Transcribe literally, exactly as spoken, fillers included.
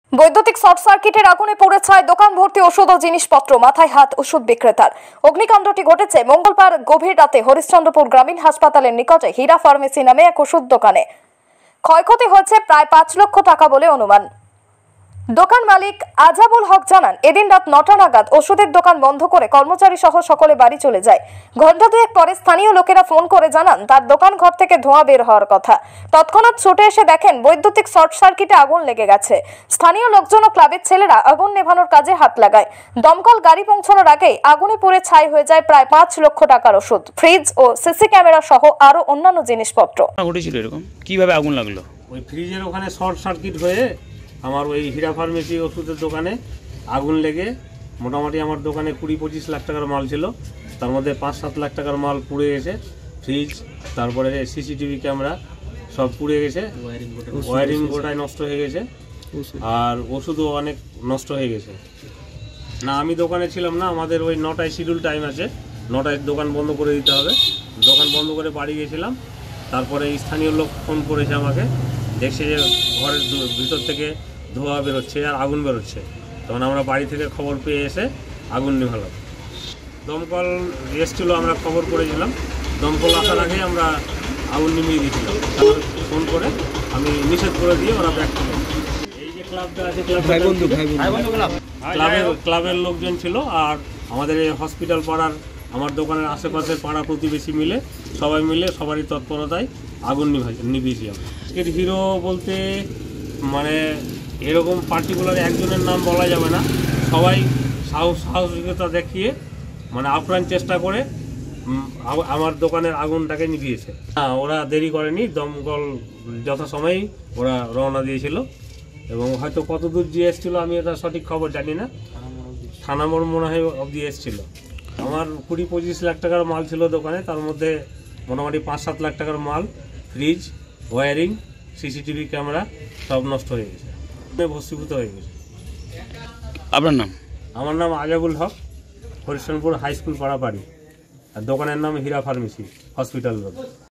বৈদ্যুতিক শর্ট সার্কিটের আগুনে পড়ে ছায় দোকান ভর্তি ওষুধ ও জিনিসপত্র, মাথায় হাত ওষুধ বিক্রেতার। অগ্নিকাণ্ডটি ঘটেছে মঙ্গলবার গভীর রাতে হরিশ্চন্দ্রপুর গ্রামীণ হাসপাতালের নিকটে হীরা ফার্মেসি নামে এক ওষুধ দোকানে। ক্ষয়ক্ষতি হয়েছে প্রায় পাঁচ লক্ষ টাকা বলে অনুমান। দোকান মালিক আজাবুল হক জানান, এদিন রাত নটা নাগাদ ওষুধের দোকান বন্ধ করে কর্মচারী সহ সকলে বাড়ি চলে যায়। ঘণ্টা দুয়েক পরে স্থানীয় লোকেরা ফোন করে জানান তার দোকান ঘর থেকে ধোঁয়া বের হওয়ার কথা। তৎক্ষণাৎ ছুটে এসে দেখেন বৈদ্যুতিক শর্ট সার্কিটে আগুন লেগে গেছে। স্থানীয় লোকজন ও ক্লাবের ছেলেরা আগুন নেভানোর কাজে হাত লাগায়। দমকল গাড়ি পৌঁছানোর আগেই আগুনে পুড়ে ছাই হয়ে যায় প্রায় পাঁচ লক্ষ টাকার ওষুধ, ফ্রিজ ও সিসি ক্যামেরা সহ আরো অন্যান্য জিনিসপত্র। ঘটেছিল এরকম কিভাবে আগুন লাগলো? ওই ফ্রিজের ওখানে শর্ট সার্কিট হয়ে আমার ওই হীরা ফার্মেসি ওষুধের দোকানে আগুন লেগে মোটামুটি আমার দোকানে কুড়ি পঁচিশ লাখ টাকার মাল ছিল, তার মধ্যে পাঁচ সাত লাখ টাকার মাল পুড়ে গেছে। ফ্রিজ, তারপরে সিসিটিভি ক্যামেরা সব পুড়ে গেছে, ওয়ারিং গোটায় নষ্ট হয়ে গেছে, আর ওষুধও অনেক নষ্ট হয়ে গেছে। না, আমি দোকানে ছিলাম না, আমাদের ওই নটায় শিডিউল টাইম আছে, নটায় দোকান বন্ধ করে দিতে হবে। দোকান বন্ধ করে বাড়ি গেছিলাম, তারপরে স্থানীয় লোক ফোন করেছে আমাকে, দেখছে যে ঘরের ভিতর থেকে ধোঁয়া বেরোচ্ছে আর আগুন বেরোচ্ছে। তখন আমরা বাড়ি থেকে খবর পেয়ে এসে আগুন নিভালাম। দমকল এসেছিলো, আমরা খবর করেছিলাম, দমকল আসার আগে আমরা আগুন নিভিয়ে দিয়েছিলাম। ফোন করে আমি নিষেধ করে দিয়ে ওরা ব্যাক করল। এই যে ক্লাবটা আছে, ক্লাবের ক্লাবের লোকজন ছিল, আর আমাদের এই হসপিটাল পাড়ার, আমার দোকানের আশেপাশের পাড়া প্রতিবেশী মিলে সবাই মিলে সবারই তৎপরতায় আগুন নিভিয়েছি আমরা। এর হিরো বলতে মানে এরকম পার্টিকুলার একজনের নাম বলা যাবে না, সবাই সাহস সাহসিকতা দেখিয়ে মানে আপ্রাণ চেষ্টা করে আমার দোকানের আগুনটাকে নিভিয়েছে। হ্যাঁ, ওরা দেরি করেনি, দমকল যথাসময়েই ওরা রওনা দিয়েছিল, এবং হয়তো কত দূর যে এসেছিল আমি এটা সঠিক খবর জানি না, থানা মোড় মনে হয় অবধি এসেছিলো। আমার কুড়ি পঁচিশ লাখ টাকার মাল ছিল দোকানে, তার মধ্যে মোটামুটি পাঁচ সাত লাখ টাকার মাল, ফ্রিজ, ওয়ারিং, সিসিটিভি ক্যামেরা সব নষ্ট হয়ে গেছে, ভস্মীভূত হয়ে গেছে। আপনার নাম? আমার নাম আজাবুল হক, হরিশ্চন্দ্রপুর হাই স্কুল পাড়া বাড়ি, আর দোকানের নাম হীরা ফার্মেসি, হসপিটাল রোড।